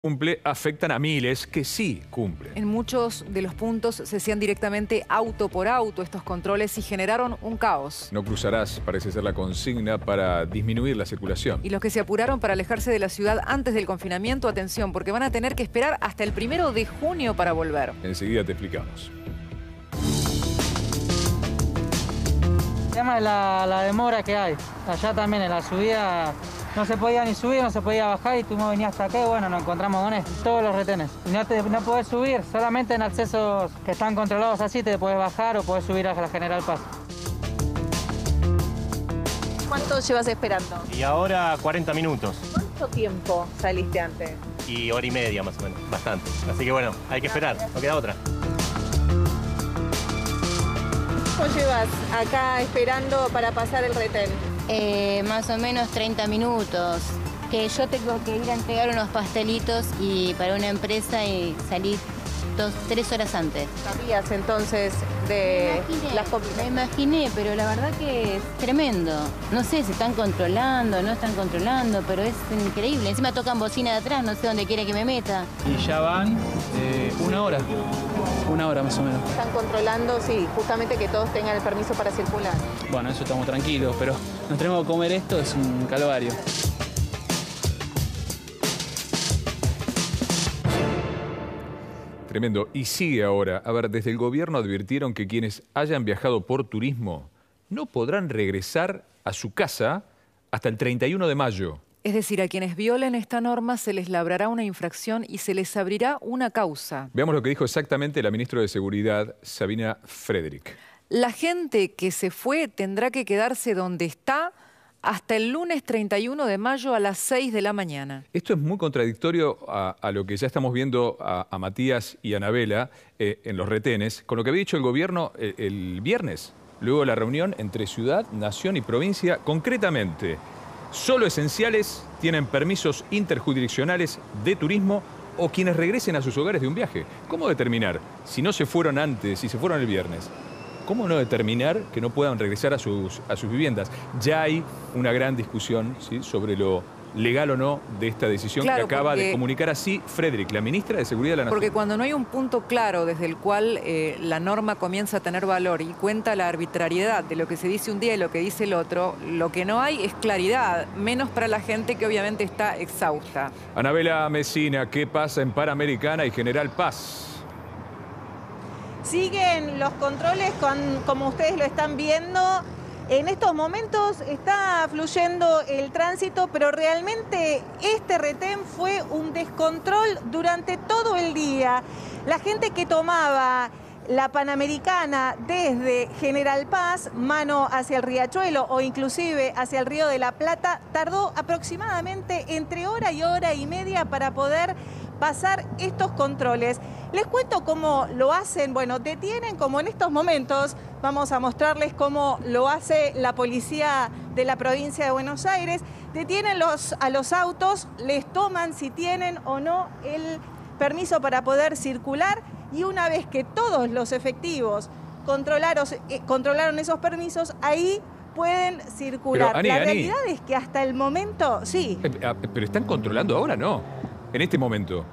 cumple afectan a miles que sí cumplen. En muchos de los puntos se hacían directamente auto por auto estos controles y generaron un caos. No cruzarás, parece ser la consigna para disminuir la circulación. Y los que se apuraron para alejarse de la ciudad antes del confinamiento, atención, porque van a tener que esperar hasta el 1 de junio para volver. Enseguida te explicamos. El tema de la demora que hay. Allá también en la subida no se podía ni subir, no se podía bajar y tuvimos que venir hasta acá y bueno, nos encontramos con esto, todos los retenes. Y no podés subir, solamente en accesos que están controlados así te podés bajar o podés subir a la General Paz. ¿Cuánto llevas esperando? Y ahora 40 minutos. ¿Cuánto tiempo saliste antes? Y hora y media más o menos, bastante. Así que bueno, hay que esperar, no queda otra. ¿Cuánto llevas acá esperando para pasar el retén? Más o menos 30 minutos. Que yo tengo que ir a entregar unos pastelitos y para una empresa y salí 3 horas antes. ¿Sabías entonces de las comidas? Me imaginé, pero la verdad que es tremendo. No sé si están controlando, no están controlando, pero es increíble. Encima tocan bocina de atrás, no sé dónde quiere que me meta. Y ya van 1 hora. 1 hora más o menos. Están controlando, sí, justamente que todos tengan el permiso para circular. Bueno, eso estamos tranquilos, pero nos tenemos que comer esto, es un calvario. Tremendo. Y sigue ahora. A ver, desde el gobierno advirtieron que quienes hayan viajado por turismo no podrán regresar a su casa hasta el 31 de mayo. Es decir, a quienes violen esta norma se les labrará una infracción y se les abrirá una causa. Veamos lo que dijo exactamente la ministra de Seguridad, Sabina Frederick. La gente que se fue tendrá que quedarse donde está hasta el lunes 31 de mayo a las 6 de la mañana. Esto es muy contradictorio a lo que ya estamos viendo a Matías y a Anabela en los retenes, con lo que había dicho el gobierno el viernes, luego de la reunión entre ciudad, nación y provincia. Concretamente, solo esenciales tienen permisos interjurisdiccionales de turismo o quienes regresen a sus hogares de un viaje. ¿Cómo determinar si no se fueron antes, si se fueron el viernes? ¿Cómo no determinar que no puedan regresar a sus viviendas? Ya hay una gran discusión, ¿sí?, sobre lo legal o no de esta decisión, claro, que acaba de comunicar así Frederick, la ministra de Seguridad de la Nación. Porque cuando no hay un punto claro desde el cual la norma comienza a tener valor y cuenta la arbitrariedad de lo que se dice un día y lo que dice el otro, lo que no hay es claridad, menos para la gente que obviamente está exhausta. Anabela Messina, ¿qué pasa en Panamericana y General Paz? Siguen los controles como ustedes lo están viendo. En estos momentos está fluyendo el tránsito, pero realmente este retén fue un descontrol durante todo el día. La gente que tomaba la Panamericana desde General Paz, mano hacia el Riachuelo o inclusive hacia el Río de la Plata, tardó aproximadamente entre hora y media para poder pasar estos controles. Les cuento cómo lo hacen. Bueno, detienen como en estos momentos. Vamos a mostrarles cómo lo hace la policía de la provincia de Buenos Aires. Detienen a los autos, les toman si tienen o no el permiso para poder circular y una vez que todos los efectivos controlaron esos permisos, ahí pueden circular. Pero, la realidad es que hasta el momento, sí. Pero ¿están controlando ahora? No, en este momento.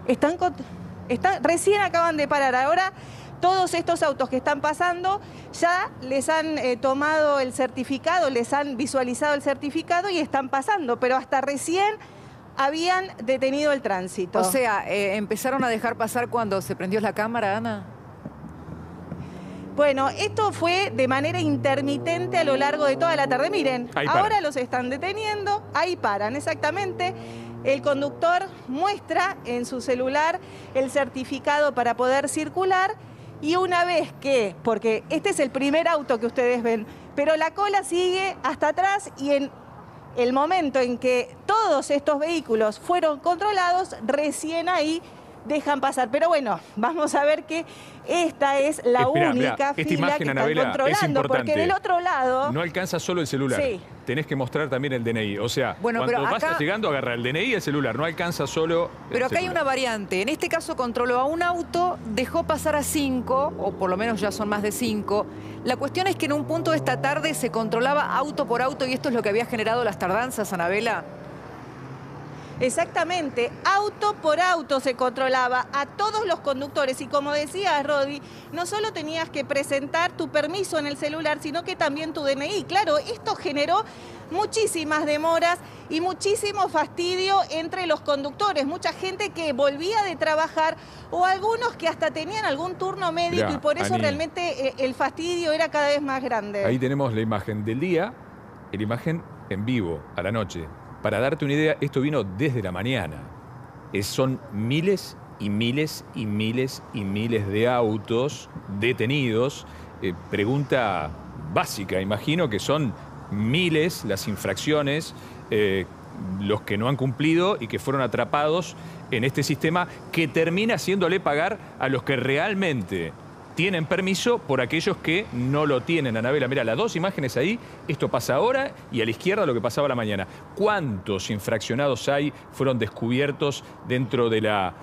Recién acaban de parar. Ahora todos estos autos que están pasando ya les han tomado el certificado, les han visualizado el certificado y están pasando, pero hasta recién habían detenido el tránsito. O sea, ¿empezaron a dejar pasar cuando se prendió la cámara, Ana? Bueno, esto fue de manera intermitente a lo largo de toda la tarde. Miren, ahora los están deteniendo, ahí paran, exactamente. El conductor muestra en su celular el certificado para poder circular y una vez que, porque este es el primer auto que ustedes ven, pero la cola sigue hasta atrás y en el momento en que todos estos vehículos fueron controlados, recién ahí dejan pasar. Pero bueno, vamos a ver que esta es la única fila imagen, que Anabela, están controlando, porque del otro lado... No alcanza solo el celular, sí. Tenés que mostrar también el DNI. O sea, bueno, cuando acá, vas llegando, agarra el DNI y el celular, no alcanza solo el Pero acá celular. hay una variante. En este caso controló a un auto, dejó pasar a 5, o por lo menos ya son más de 5. La cuestión es que en un punto de esta tarde se controlaba auto por auto y esto es lo que había generado las tardanzas, Anabela. Exactamente, auto por auto se controlaba a todos los conductores y como decía Rodi, no solo tenías que presentar tu permiso en el celular, sino que también tu DNI. Claro, esto generó muchísimas demoras y muchísimo fastidio entre los conductores, mucha gente que volvía de trabajar o algunos que hasta tenían algún turno médico. Mirá, y por eso, Ani, realmente el fastidio era cada vez más grande. Ahí tenemos la imagen del día y la imagen en vivo, a la noche. Para darte una idea, esto vino desde la mañana. Son miles y miles y miles y miles de autos detenidos. Pregunta básica, imagino que son miles las infracciones, los que no han cumplido y que fueron atrapados en este sistema que termina haciéndole pagar a los que realmente tienen permiso por aquellos que no lo tienen. Anabela, mira, las dos imágenes ahí, esto pasa ahora y a la izquierda lo que pasaba a la mañana. ¿Cuántos infraccionados hay fueron descubiertos dentro de la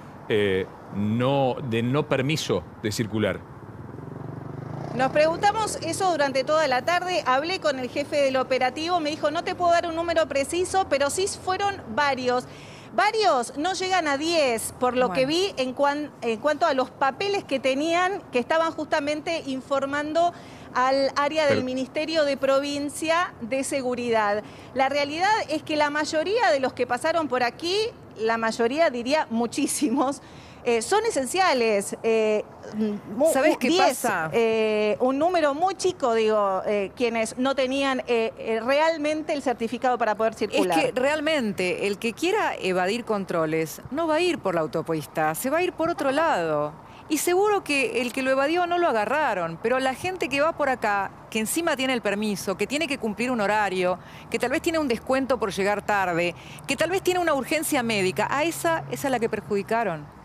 no permiso de circular? Nos preguntamos eso durante toda la tarde, hablé con el jefe del operativo, me dijo no te puedo dar un número preciso, pero sí fueron varios. Varios no llegan a 10, por lo que vi en cuanto a los papeles que tenían, que estaban justamente informando al área del Ministerio de Provincia de Seguridad. La realidad es que la mayoría de los que pasaron por aquí, la mayoría diría muchísimos, son esenciales. ¿Sabes qué pasa? Un número muy chico, digo, quienes no tenían realmente el certificado para poder circular. Es que realmente el que quiera evadir controles no va a ir por la autopista, se va a ir por otro lado. Y seguro que el que lo evadió no lo agarraron, pero la gente que va por acá, que encima tiene el permiso, que tiene que cumplir un horario, que tal vez tiene un descuento por llegar tarde, que tal vez tiene una urgencia médica, a esa es a la que perjudicaron.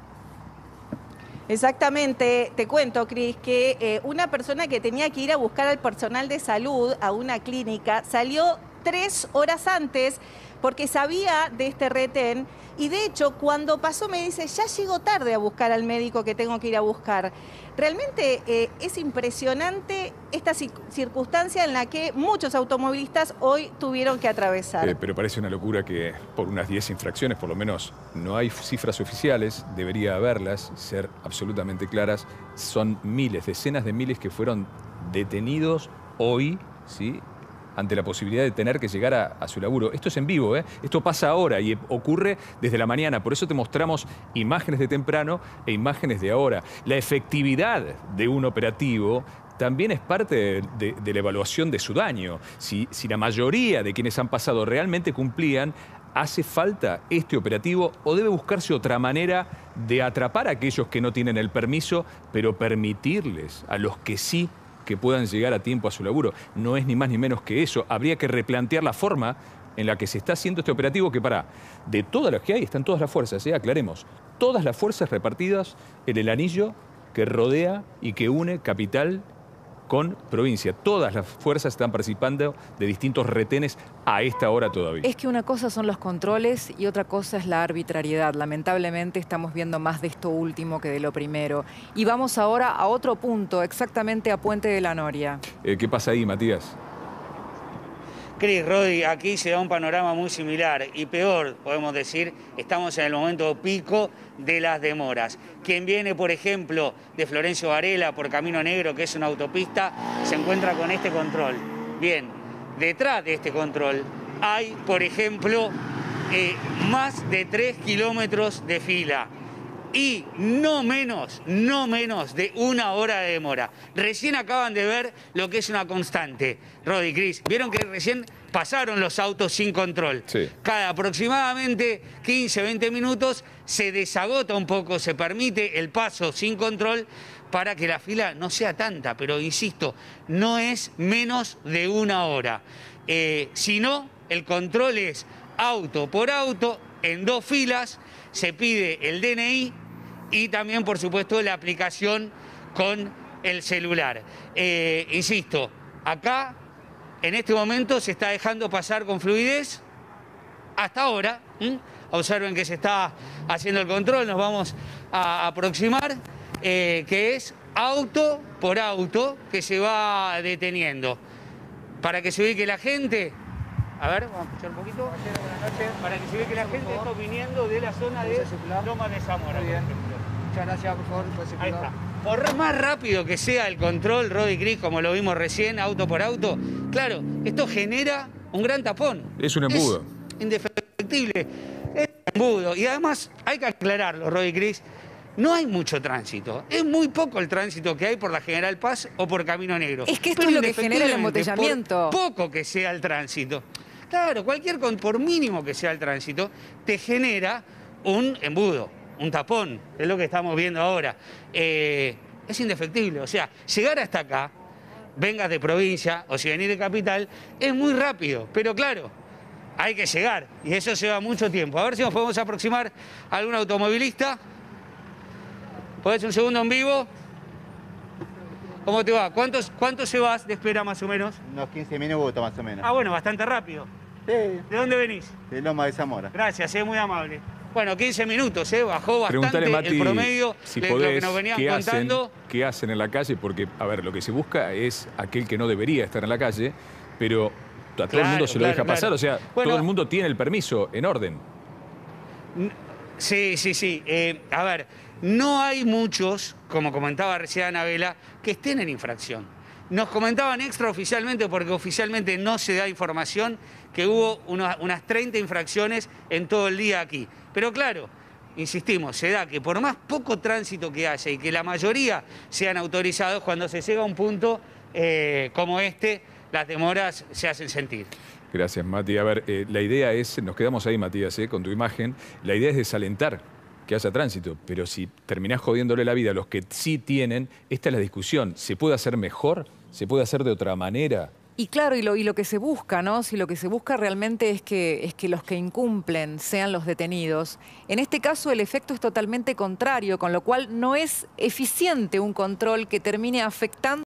Exactamente, te cuento, Cris, que una persona que tenía que ir a buscar al personal de salud a una clínica salió 3 horas antes porque sabía de este retén y de hecho cuando pasó me dice, ya llego tarde a buscar al médico que tengo que ir a buscar. Realmente es impresionante esta circunstancia en la que muchos automovilistas hoy tuvieron que atravesar. Pero parece una locura que por unas 10 infracciones, por lo menos, no hay cifras oficiales, debería haberlas, ser absolutamente claras. Son miles, decenas de miles que fueron detenidos hoy, ¿sí?, ante la posibilidad de tener que llegar a su laburo. Esto es en vivo, ¿eh? Esto pasa ahora y ocurre desde la mañana. Por eso te mostramos imágenes de temprano e imágenes de ahora. La efectividad de un operativo también es parte de la evaluación de su daño. Si la mayoría de quienes han pasado realmente cumplían, ¿hace falta este operativo o debe buscarse otra manera de atrapar a aquellos que no tienen el permiso, pero permitirles a los que sí que puedan llegar a tiempo a su laburo? No es ni más ni menos que eso. Habría que replantear la forma en la que se está haciendo este operativo, que de todas las que hay, están todas las fuerzas, aclaremos, todas las fuerzas repartidas en el anillo que rodea y que une capital con provincia. Todas las fuerzas están participando de distintos retenes a esta hora todavía. Es que una cosa son los controles y otra cosa es la arbitrariedad. Lamentablemente estamos viendo más de esto último que de lo primero. Y vamos ahora a otro punto, exactamente a Puente de la Noria. ¿Qué pasa ahí, Matías? Cris, Rodi, aquí se da un panorama muy similar y peor, podemos decir, estamos en el momento pico de las demoras. Quien viene, por ejemplo, de Florencio Varela por Camino Negro, que es una autopista, se encuentra con este control. Bien, detrás de este control hay, por ejemplo, más de 3 kilómetros de fila y no menos de 1 hora de demora. Recién acaban de ver lo que es una constante. Rodi, Cris, vieron que recién pasaron los autos sin control. Sí. Cada aproximadamente 15, 20 minutos se desagota un poco, se permite el paso sin control para que la fila no sea tanta, pero insisto, no es menos de 1 hora. Si no, el control es auto por auto, en 2 filas, se pide el DNI y también, por supuesto, la aplicación con el celular. Insisto, acá, en este momento, se está dejando pasar con fluidez. Hasta ahora, observen que se está haciendo el control, nos vamos a aproximar, que es auto por auto que se va deteniendo. Para que se ubique la gente, A ver, vamos a escuchar un poquito. Buenas noches. Para que se vea que la gente está viniendo de la zona de Loma de Zamora. Muy bien. Muchas gracias, por favor. Ahí está. Por más rápido que sea el control, Rodi Cris, como lo vimos recién, auto por auto, claro, esto genera un gran tapón. Es un embudo. Es indefectible. Es un embudo. Y además, hay que aclararlo, Rodi Cris, no hay mucho tránsito. Es muy poco el tránsito que hay por la General Paz o por Camino Negro. Es que esto es lo que genera el embotellamiento. Por poco que sea el tránsito. Claro, por mínimo que sea el tránsito, te genera un embudo. Un tapón, es lo que estamos viendo ahora. Es indefectible, o sea, llegar hasta acá, vengas de provincia o si venís de capital, es muy rápido, pero claro, hay que llegar y eso lleva mucho tiempo. A ver si nos podemos aproximar a algún automovilista. ¿Podés un segundo en vivo? ¿Cómo te va? ¿Cuánto llevas de espera más o menos? Unos 15 minutos más o menos. Ah, bueno, bastante rápido. Sí. ¿De dónde venís? De Loma de Zamora. Gracias, muy amable. Bueno, 15 minutos, bajó bastante Preguntale, Mati, el promedio si de podés, lo que nos venían contando. ¿Qué hacen en la calle? Porque, a ver, lo que se busca es aquel que no debería estar en la calle, pero a todo el mundo se lo deja pasar. O sea, bueno, todo el mundo tiene el permiso en orden. Sí. A ver, no hay muchos, como comentaba recién Anabela, que estén en infracción. Nos comentaban extraoficialmente, porque oficialmente no se da información, que hubo unas 30 infracciones en todo el día aquí. Pero claro, insistimos, se da que por más poco tránsito que haya y que la mayoría sean autorizados, cuando se llega a un punto como este, las demoras se hacen sentir. Gracias, Mati. A ver, la idea es, nos quedamos ahí, Matías, con tu imagen, la idea es desalentar que haya tránsito, pero si terminás jodiéndole la vida a los que sí tienen, esta es la discusión. ¿Se puede hacer mejor? ¿Se puede hacer de otra manera? Y claro, y lo que se busca, ¿no? Si lo que se busca realmente es que los que incumplen sean los detenidos, en este caso el efecto es totalmente contrario, con lo cual no es eficiente un control que termine afectando